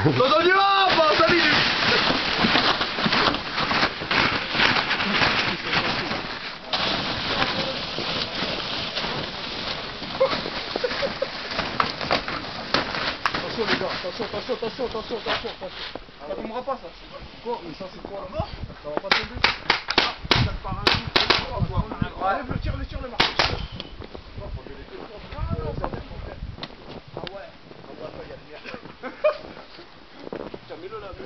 on y va, pas 5 minutes. Attention les gars, attention. Ça tombera pas ça. Quoi? Mais ça c'est quoi là? Ça va pas tomber. Ça part un coup. Allez, tire le marteau. Ah ouais. Tiens, mets-le là.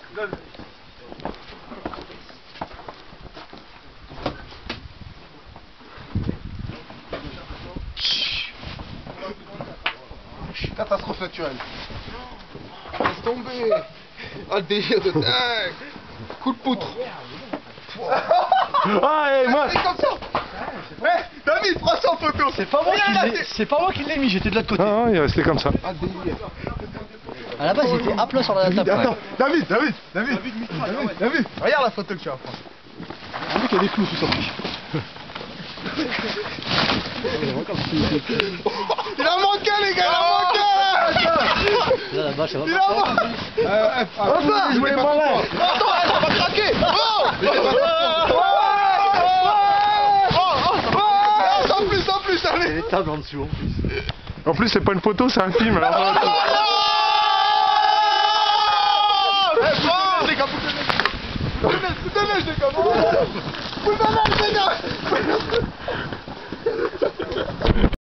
Catastrophe naturelle. Laisse tomber. Ah, le délire de dingue. Coup de poutre. Ah, et moi. C'est comme ça. David, prends ça en photo. C'est pas moi qui l'ai mis, j'étais de l'autre côté. Ah, il est resté comme ça. Ah, le délire. À la base, il était à plat sur la table. Attends, David. Regarde la photo que tu vas prendre. Un mec qui a des clous sous sa fiche. Il a manqué les gars, Là, la vache, ça va Il pas. a manqué. Je voulais pas. Attends, ça va craquer. En plus, allez. Les tables en dessous en plus. En plus, c'est pas une photo, c'est un film. Alors... Les gars, boule de neige, les gars. Boule de neige, les gars.